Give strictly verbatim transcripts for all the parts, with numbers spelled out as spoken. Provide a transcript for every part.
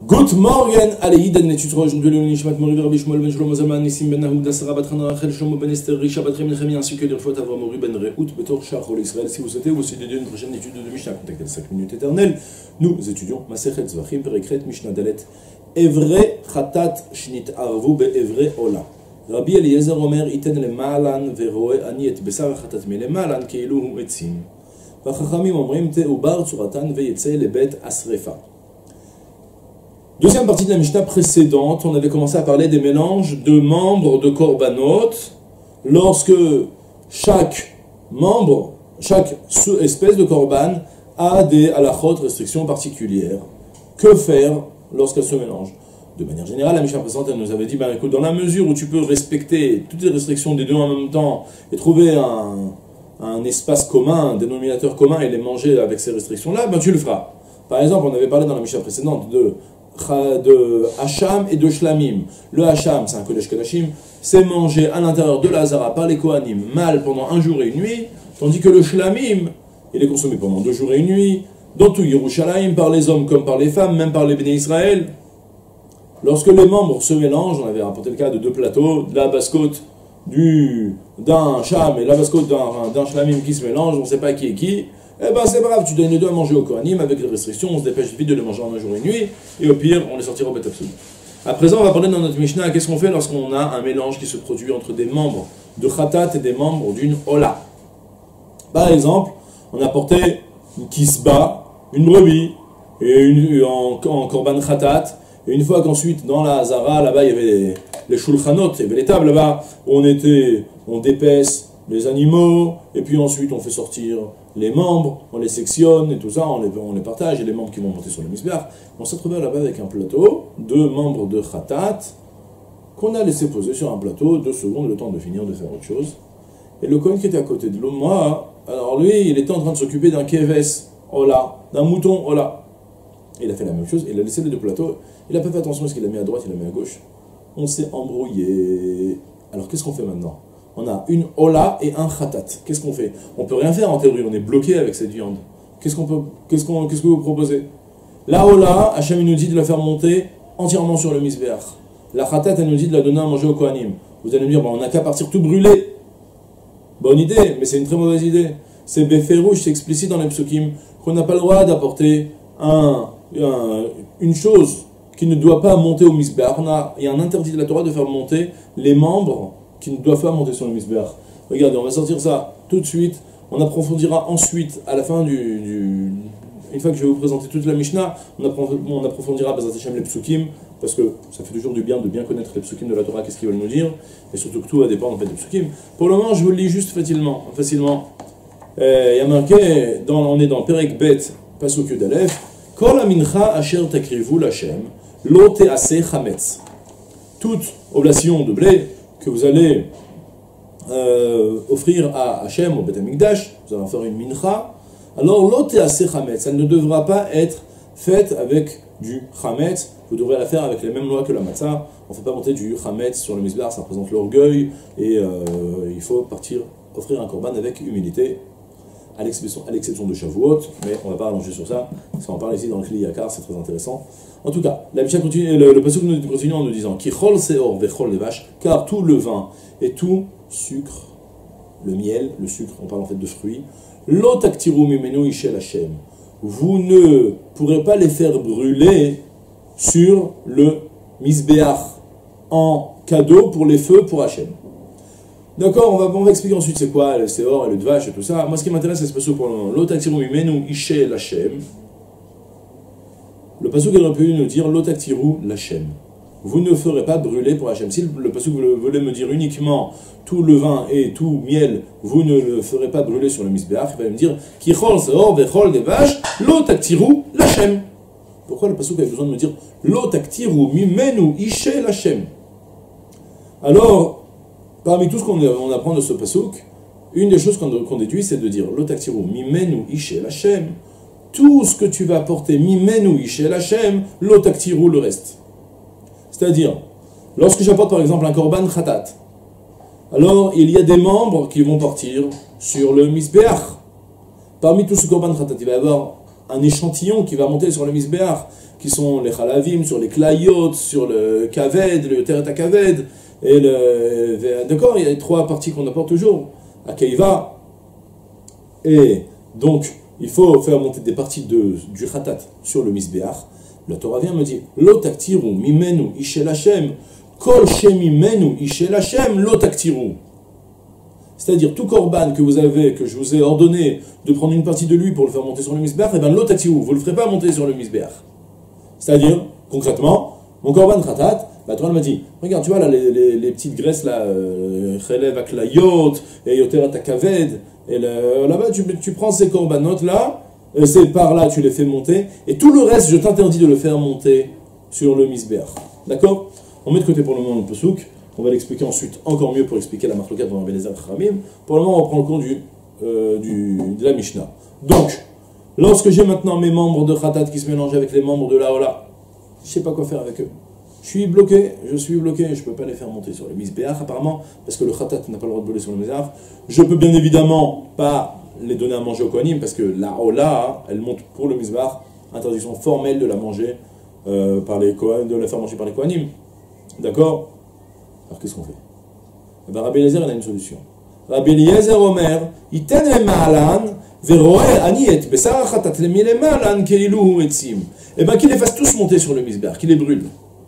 Good morning, allez, Iden, l'étude sur aujourd'hui, le Nishmat Mori, Rabbi Shmuel Ben Shlomo Zalman, Nissim Ben Nahouda, Sarah Batran Rachel, Shlomo Ben Esther, Risha Batrim Nechemi, ainsi que l'Irfot Avram Mori Ben Rehout, Betor Shachol Israël. Si vous souhaitez aussi dédier une prochaine étude de Mishnah, contactez les cinq minutes éternelles. Nous étudions Masechet Zvachim, Perekret, Mishnah Dalet, Evre Chatat Shnit Arvu Be Evre Ola. Rabbi Eliezer Omer, Iten le Maalan, Veroe Ani et Besar Chatat Me le Maalan, Keilu Hu Etzim. Vachachamim Omrim Te Ubar Tzuratan Veyetze Lebet Asrefa. Deuxième partie de la Mishnah précédente, on avait commencé à parler des mélanges de membres de korbanot lorsque chaque membre, chaque espèce de korban a des halachot, restrictions particulières. Que faire lorsqu'elles se mélangent? De manière générale, la Mishnah précédente, elle nous avait dit, ben, écoute, dans la mesure où tu peux respecter toutes les restrictions des deux en même temps et trouver un, un espace commun, un dénominateur commun et les manger avec ces restrictions-là, ben, tu le feras. Par exemple, on avait parlé dans la Mishnah précédente de de Hacham et de Shlamim. Le Hacham, c'est un Kodesh Kodashim, c'est mangé à l'intérieur de la Hazara par les Kohanim, mâles pendant un jour et une nuit, tandis que le Shlamim, il est consommé pendant deux jours et une nuit, dans tout Yerushalayim, par les hommes comme par les femmes, même par les Béné Israël. Lorsque les membres se mélangent, on avait rapporté le cas de deux plateaux, de la basse-côte d'un Hacham et la basse-côte d'un Shlamim qui se mélangent, on ne sait pas qui est qui. Eh ben c'est brave, tu donnes les deux à manger au Kohanim avec les restrictions, on se dépêche vite de les manger en un jour et une nuit, et au pire, on les sortira au Bet Absolu. À présent, on va parler dans notre Mishnah, qu'est-ce qu'on fait lorsqu'on a un mélange qui se produit entre des membres de Khatat et des membres d'une Ola. Par exemple, on a porté une Kisba, une brebis, et une, en, en Korban Khatat, et une fois qu'ensuite, dans la Hazara, là-bas, il y avait les, les Shulchanot, il y avait les tables là-bas, où on était, on dépaisse les animaux, et puis ensuite on fait sortir les membres, on les sectionne et tout ça, on les, on les partage, et les membres qui vont monter sur le misbeach. On s'est retrouvé là-bas avec un plateau de membres de Khatat qu'on a laissé poser sur un plateau deux secondes, le temps de finir de faire autre chose. Et le Kohen qui était à côté de moi, alors lui, il était en train de s'occuper d'un keves, Ola, d'un mouton, Ola. Il a fait la même chose, il a laissé les deux plateaux, il n'a pas fait attention à ce qu'il a mis à droite, il l'a mis à gauche. On s'est embrouillé. Alors qu'est-ce qu'on fait maintenant? On a une Ola et un Khatat. Qu'est-ce qu'on fait? On peut rien faire en théorie, on est bloqué avec cette viande. Qu'est-ce qu'on peut, qu'est-ce qu'on, qu'est-ce que vous proposez? La Ola, Hachem nous dit de la faire monter entièrement sur le misbeach. La Khatat, elle nous dit de la donner à manger au Kohanim. Vous allez me dire, bon, on n'a qu'à partir tout brûler. Bonne idée, mais c'est une très mauvaise idée. C'est Beferouche, c'est explicite dans les psukim, qu'on n'a pas le droit d'apporter un, un, une chose qui ne doit pas monter au misbeach. Il y a un interdit de la Torah de faire monter les membres qui ne doivent pas monter sur le misbeach. Regardez, on va sortir ça tout de suite. On approfondira ensuite, à la fin du... du une fois que je vais vous présenter toute la Mishnah, on, on approfondira Bezrat Hashem les psukim, parce que ça fait toujours du bien de bien connaître les psukim de la Torah, qu'est-ce qu'ils veulent nous dire, et surtout que tout va dépendre en fait des psukim. Pour le moment, je vous le lis juste facilement. facilement. Il y a marqué, dans, on est dans Perek Bet, Pasuk Yud Aleph, Kol amincha asher takrivu l'Hashem, lo te'aseh chametz. Toute oblation de blé que vous allez euh, offrir à Hachem, au Beth Amikdash, vous allez en faire une mincha, alors l'ote assez chametz, elle ne devra pas être faite avec du chametz, vous devrez la faire avec les mêmes lois que la matzah. On ne fait pas monter du chametz sur le misbeach, ça représente l'orgueil, et euh, il faut partir offrir un korban avec humilité, à l'exception de Shavuot, mais on ne va pas allonger sur ça, parce qu'on parle ici dans le Kli Yakar, c'est très intéressant. En tout cas, la Mishnah continue, le, le pasuk continue en nous disant Kichol seor vechol levash, car tout le vin et tout sucre, le miel, le sucre, on parle en fait de fruits, lo taktiru mimenu ishel Hashem, vous ne pourrez pas les faire brûler sur le misbeach en cadeau pour les feux pour Hashem. D'accord, on va, on va expliquer ensuite c'est quoi le seor et le dvash et tout ça. Moi ce qui m'intéresse c'est ce pasuk pour le moment. Lo taktiru mimenu ishel Hashem. Le pasuk aurait pu nous dire lo taktiru l'Hashem. Vous ne ferez pas brûler pour Hachem. Si le pasuk voulait me dire uniquement tout le vin et tout miel, vous ne le ferez pas brûler sur le misbeach, il va me dire Kichol seor vechol devash lo taktiru l'Hashem. Pourquoi le pasuk a besoin de me dire lo taktiru mimenu ishel Hashem? Alors, parmi tout ce qu'on on apprend de ce pasuk, une des choses qu'on qu'on déduit, c'est de dire lo taktiru mimenu ishel Hashem. Tout ce que tu vas apporter mimenu ishel Hashem, lo taktiru le reste. C'est-à-dire, lorsque j'apporte par exemple un korban khatat, alors il y a des membres qui vont partir sur le misbeach. Parmi tout ce korban khatat, il va y avoir un échantillon qui va monter sur le misbéach, qui sont les chalavim, sur les klayot, sur le kaved, le teret kaved, et le... D'accord, il y a les trois parties qu'on apporte toujours, à keiva. Et donc, il faut faire monter des parties de, du khatat sur le misbéach. La Torah vient me dire, lo taktiru mimenu ishel Hashem, kol shemimenu ishel Hashem, lo taktiru. C'est-à-dire, tout korban que vous avez, que je vous ai ordonné de prendre une partie de lui pour le faire monter sur le misbéach, et bien lo taktiru, vous ne le ferez pas monter sur le misbéach. C'est-à-dire, concrètement, mon korban khatat, la Torah m'a dit, regarde, tu vois là, les, les, les petites graisses là, chelev aklayot, et yoter atakaved, et là-bas, tu, tu prends ces corbanotes là, c'est par là, tu les fais monter, et tout le reste, je t'interdis de le faire monter sur le misbéach. D'accord? On met de côté pour le moment le Pesuk, on va l'expliquer ensuite encore mieux pour expliquer la marloquette dans Rabbi Eliezer Chachamim. Pour le moment, on reprend le cours du, euh, du, de la Mishnah. Donc, lorsque j'ai maintenant mes membres de Khatat qui se mélangent avec les membres de la Ola, je ne sais pas quoi faire avec eux. Je suis bloqué, je suis bloqué, je ne peux pas les faire monter sur le misbéach apparemment, parce que le Khatat n'a pas le droit de brûler sur le misbéach. Je peux bien évidemment pas les donner à manger au Kohanim, parce que la Ola, elle monte pour le misbéach, interdiction formelle de la manger euh, par les Kohanim, de la faire manger par les Kohanim. D'accord? Alors qu'est-ce qu'on fait? Eh ben, Rabbi Eliezer, il a une solution. Rabbi Eliezer Omer, iten le ma'alan, veroe ani et besar khatat le mile ma'alan keilu etzim. Eh ben, qu'il les fasse tous monter sur le misbéach, qu'il les brûle.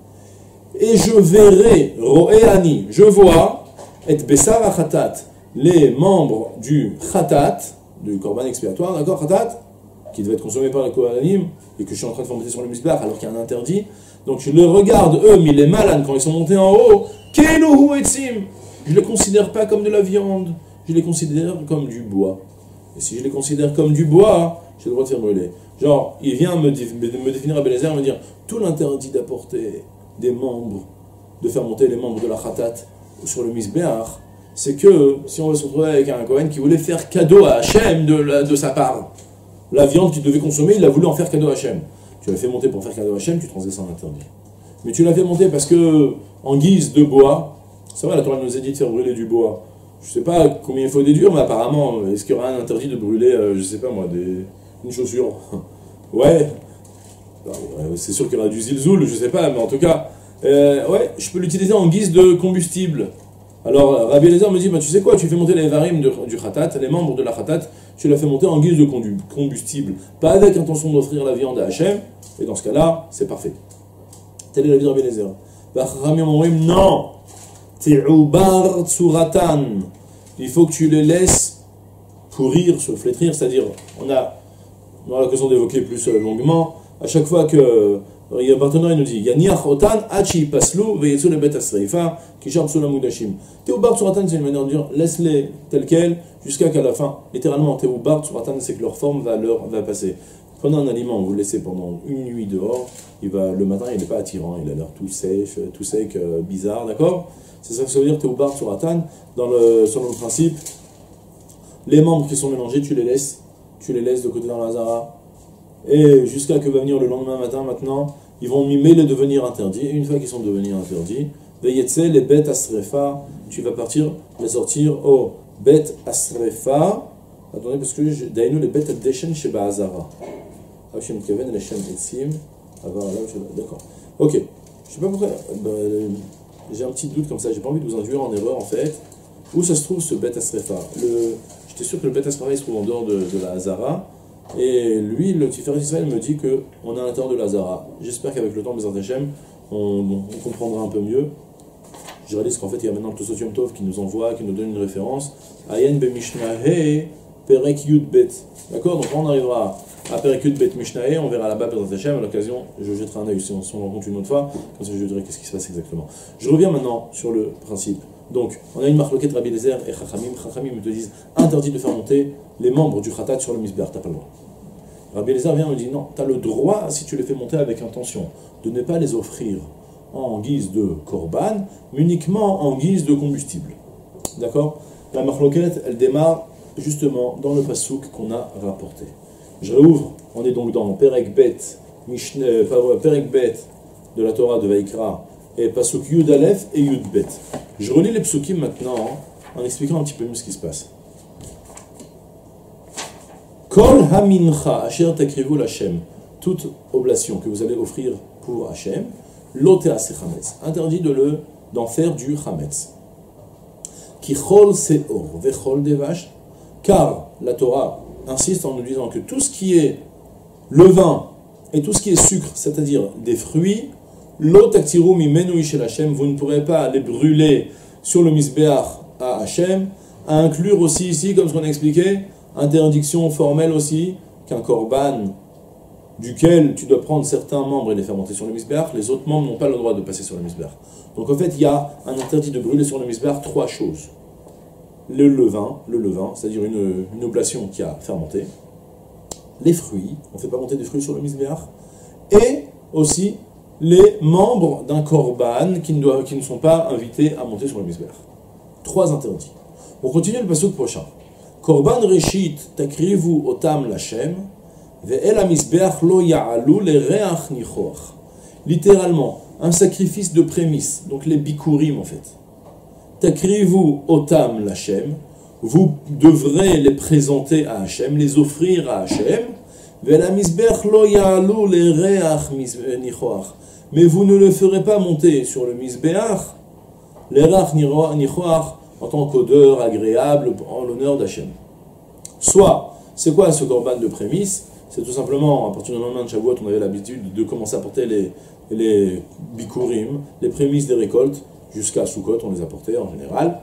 Et je verrai, roe ani, je vois, et besar khatat, les membres du khatat, du korban expiatoire, d'accord, khatat, qui devait être consommé par les kohanim, et que je suis en train de faire monter sur le misbéach alors qu'il y a un interdit. Donc je les regarde, eux, mais les malades, quand ils sont montés en haut, keilu etzim. Je ne les considère pas comme de la viande, je les considère comme du bois. Et si je les considère comme du bois, j'ai le droit de faire brûler. Genre, il vient me, dé me définir à Bélézer, me dire, tout l'interdit d'apporter des membres, de faire monter les membres de la khatat sur le misbéach, c'est que si on va se retrouver avec un Kohen qui voulait faire cadeau à Hachem de, la, de sa part, la viande qu'il devait consommer, il a voulu en faire cadeau à Hachem. Tu l'as fait monter pour faire cadeau à Hachem, tu transgresses un interdit. Mais tu l'as fait monter parce que, en guise de bois, c'est vrai, la Torah nous a dit de faire brûler du bois. Je ne sais pas combien il faut déduire, mais apparemment, est-ce qu'il y aura un interdit de brûler, euh, je ne sais pas moi, des, une chaussure? Ouais, c'est sûr qu'il y aura du zilzoul, je ne sais pas, mais en tout cas, euh, ouais, je peux l'utiliser en guise de combustible. Alors, Rabbi Eliezer me dit, bah, tu sais quoi, tu fais monter les varim de, du khatat, les membres de la khatat, tu l'as fait monter en guise de combustible, pas avec intention d'offrir la viande à Hachem, et dans ce cas-là, c'est parfait. Tel est l'avis de Rabbi Eliezer. Non, Te'ubar tsuratan. Il faut que tu les laisses pourrir, se flétrir, c'est-à-dire, on a, on a l'occasion d'évoquer plus longuement, à chaque fois que il y a un partenaire, il nous dit Yaniach otan hachi paslu veyetsu le bet asreifa kishar psulam udashim. Te'ubar tsuratan, c'est une manière de dire laisse-les tels quels jusqu'à qu'à la fin, littéralement, Te'ubar tsuratan, c'est que leur forme va, leur, va passer. Prenez un aliment, vous le laissez pendant une nuit dehors, il va, le matin il n'est pas attirant, il a l'air tout sèche, tout sec, euh, bizarre, d'accord? C'est ça que ça veut dire Te'ubar tsuratan. Dans le, selon le principe, les membres qui sont mélangés, tu les laisses, tu les laisses de côté dans la Hazara, et jusqu'à que va venir le lendemain matin, maintenant, ils vont mimer les devenir interdits, et une fois qu'ils sont devenus interdits, Veyetse, les bêtes asrefa, tu vas partir les sortir au bêtes asrefa, attendez, parce que d'ailleurs les bêtes adeshen chez Bahazara. D'accord. Ok. Je sais pas pourquoi. Bah, j'ai un petit doute comme ça. J'ai pas envie de vous induire en erreur en fait. Où ça se trouve ce bête asrefa? Le... J'étais sûr que le bête asrefa il se trouve en dehors de, de la Hazara. Et lui, le Tiferet Israël me dit qu'on est à l'intérieur de la Hazara. J'espère qu'avec le temps, Bezrat Hashem, on, on comprendra un peu mieux. Je réalise qu'en fait, il y a maintenant le Tosot Yom Tov qui nous envoie, qui nous donne une référence. Ayen be Mishnahe Perek Yud Bet. D'accord? Donc on arrivera à Perek Yud Bet Mishnahe, on verra là-bas Bezrat Hashem. À l'occasion, je jetterai un œil si on se rencontre une autre fois. Comme ça, je dirai qu'est-ce qui se passe exactement. Je reviens maintenant sur le principe. Donc, on a une marloquette Rabbi Eliezer et Chachamim. Chachamim te disent interdit de faire monter les membres du khatat sur le misbéach, t'as pas le droit. Rabbi Eliezer vient et me dit non, tu as le droit, si tu les fais monter avec intention, de ne pas les offrir en guise de korban, mais uniquement en guise de combustible. D'accord? La marloquette, elle démarre justement dans le passouk qu'on a rapporté. Je réouvre, on est donc dans Perek Bet, Mishne, euh, Perek Bet de la Torah de Vaikra, et passouk Yud Aleph et Yud Bet. Je relis les psukim maintenant en expliquant un petit peu mieux ce qui se passe. Kol hamincha asher takrivu l'Hashem, toute oblation que vous allez offrir pour Hachem, lotea se chametz, interdit de le d'en faire du chametz. Ki chol seor vechol devash, car la Torah insiste en nous disant que tout ce qui est levain et tout ce qui est sucre, c'est-à-dire des fruits, lo taktiru mimenu ishel Hachem, vous ne pourrez pas les brûler sur le misbeach à Hachem, à inclure aussi ici, comme ce qu'on a expliqué, interdiction formelle aussi, qu'un korban duquel tu dois prendre certains membres et les faire monter sur le misbeach, les autres membres n'ont pas le droit de passer sur le misbeach. Donc en fait, il y a un interdit de brûler sur le misbeach trois choses. Le levain, le levain, c'est-à-dire une, une oblation qui a fermenté, les fruits, on ne fait pas monter des fruits sur le misbeach, et aussi les membres d'un korban qui ne, doivent, qui ne sont pas invités à monter sur le misbeach. Trois interdits. On continue le pasuk prochain. Korban reshit takrivu otam l'Hashem, ve'el ha-misbeach lo ya'alu lereach nichoach. Littéralement, un sacrifice de prémisse, donc les bikurim en fait. Takrivu otam l'Hashem, vous devrez les présenter à Hachem, les offrir à Hachem, ve'el ha-misbeach lo ya'alu lereach nichoach. Mais vous ne le ferez pas monter sur le misbeach, lereach nichoach, en tant qu'odeur agréable en l'honneur d'Hachem. Soit, c'est quoi ce korban de prémisse? C'est tout simplement, à partir du lendemain de Shavuot, on avait l'habitude de commencer à porter les, les bikurim, les prémices des récoltes, jusqu'à Sukkot, on les apportait en général.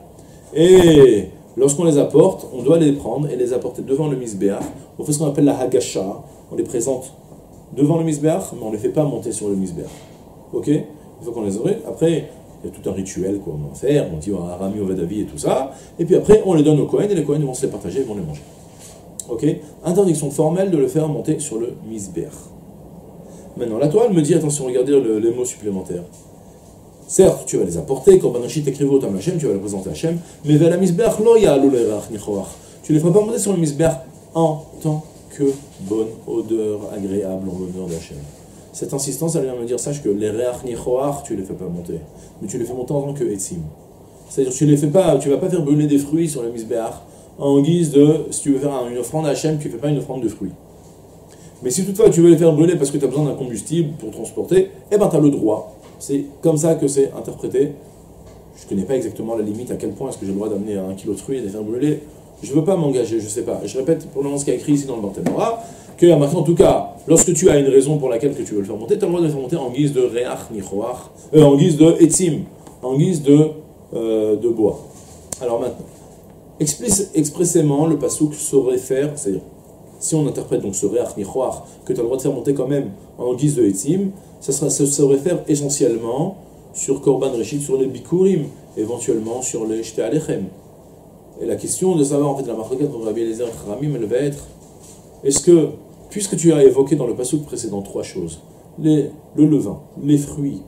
Et lorsqu'on les apporte, on doit les prendre et les apporter devant le misbeach. On fait ce qu'on appelle la hagasha, on les présente devant le misbeach, mais on ne les fait pas monter sur le misbeach. Ok? Il faut qu'on les aurait. Après, il y a tout un rituel qu'on va faire, on dit à Rami, Ovadavi et tout ça, et puis après on les donne aux Kohen, et les Kohen vont se les partager, ils vont les manger. Ok? Interdiction formelle de le faire monter sur le misbeach. Maintenant, la Torah me dit, attention, regardez le, les mots supplémentaires. Certes, tu vas les apporter, Korban Reshit Takrivu otam l'Hashem, tu vas les présenter à Hachem, mais vers la misbeach lo ya'alu lereach nichoach. Tu ne les feras pas monter sur le misbeach en tant que bonne odeur agréable en l'honneur d'Hachem. Cette insistance, elle vient me dire, sache que les reach nichoach, tu ne les fais pas monter, mais tu les fais monter en tant que etzim. C'est-à-dire, tu les fais pas, tu vas pas faire brûler des fruits sur le misbeach en guise de, si tu veux faire une offrande à Hachem, tu ne fais pas une offrande de fruits. Mais si toutefois tu veux les faire brûler parce que tu as besoin d'un combustible pour transporter, eh ben tu as le droit. C'est comme ça que c'est interprété. Je ne connais pas exactement la limite, à quel point est-ce que j'ai le droit d'amener un kilo de fruits et de les faire brûler. Je ne veux pas m'engager, je ne sais pas. Je répète pour le moment ce qui est écrit ici dans le Barthénora, que maintenant, en tout cas, lorsque tu as une raison pour laquelle que tu veux le faire monter, tu as le droit de le faire monter en guise de reach nichoach, euh, en guise de etzim, en guise de, euh, de bois. Alors maintenant, explice, expressément, le pasuk se réfère, c'est-à-dire, si on interprète donc ce reach nichoach, que tu as le droit de faire monter quand même en guise de etzim, ça, sera, ça se réfère essentiellement sur Korban Reshit, sur les bikurim, éventuellement sur les Shte Alechem. Et la question de savoir, en fait, la marquette entre Rabbi Eliezer et Chachamim, elle va être, est-ce que, puisque tu as évoqué dans le pasuk précédent trois choses, les, le levain, les fruits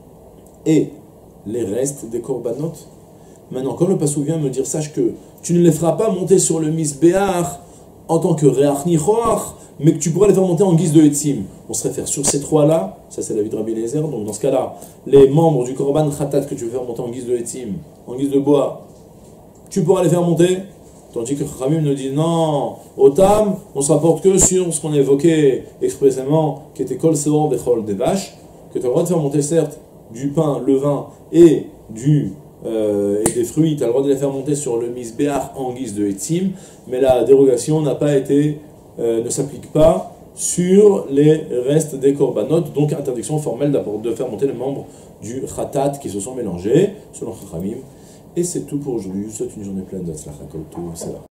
et les restes des korbanot, maintenant, quand le pasuk vient me dire, sache que tu ne les feras pas monter sur le misbeach en tant que reach nichoach, mais que tu pourras les faire monter en guise de etzim. On se réfère sur ces trois-là, ça c'est l'avis de Rabbi Eliezer, donc dans ce cas-là, les membres du korban khatat que tu veux faire monter en guise de etzim, en guise de bois, tu pourras les faire monter, tandis que Chachamim nous dit non, otam, on se rapporte que sur ce qu'on a évoqué expressément, qui était kol seor vechol devash, que tu as le droit de faire monter certes du pain, le vin et, du, euh, et des fruits, tu as le droit de les faire monter sur le misbeach en guise de etzim, mais la dérogation n'a pas été, euh, ne s'applique pas sur les restes des korbanot, donc interdiction formelle de faire monter les membres du khatat qui se sont mélangés, selon Chachamim. Et c'est tout pour aujourd'hui. Je vous souhaite une journée pleine d'Atzlacha Kol Tov.